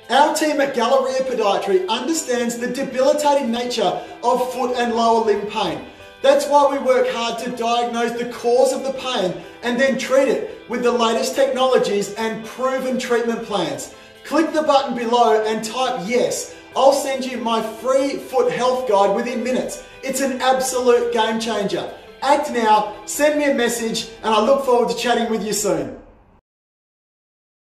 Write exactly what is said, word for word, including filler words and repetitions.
Our team at Galleria Podiatry understands the debilitating nature of foot and lower limb pain. That's why we work hard to diagnose the cause of the pain and then treat it with the latest technologies and proven treatment plans. Click the button below and type yes. I'll send you my free foot health guide within minutes. It's an absolute game changer. Act now, send me a message, and I look forward to chatting with you soon.